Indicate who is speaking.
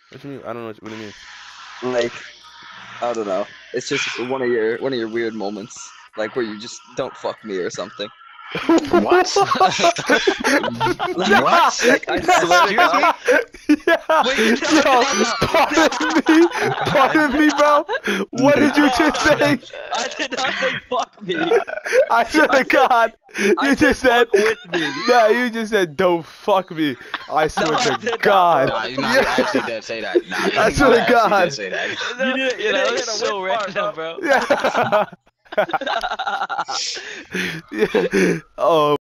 Speaker 1: What you mean? I don't know what do you mean.
Speaker 2: Like, I don't know. It's just one of your weird moments, like where you just don't fuck me or something.
Speaker 3: What?
Speaker 1: Nah,
Speaker 3: What?
Speaker 2: Like I swear to
Speaker 3: Excuse
Speaker 2: God.
Speaker 3: me?
Speaker 1: yeah.
Speaker 2: Wait,
Speaker 1: Yo, pardon me, bro. What did you just say?
Speaker 2: I did not say fuck me.
Speaker 1: I swear to
Speaker 2: I said,
Speaker 1: God,
Speaker 2: I
Speaker 1: you
Speaker 2: said
Speaker 1: just said.
Speaker 2: fuck with me.
Speaker 1: Nah, you just said don't fuck me. I swear
Speaker 2: I
Speaker 1: to
Speaker 2: did not,
Speaker 1: God.
Speaker 2: bro.
Speaker 3: Nah, you
Speaker 1: Yeah.
Speaker 3: actually did say that. Nah,
Speaker 1: I
Speaker 3: you
Speaker 1: swear to
Speaker 3: actually did
Speaker 1: God.
Speaker 3: say that.
Speaker 2: You didn't. You didn't
Speaker 4: It's
Speaker 2: hear the
Speaker 4: so
Speaker 2: whip part,
Speaker 4: random, bro.
Speaker 1: Yeah. Yeah. Oh.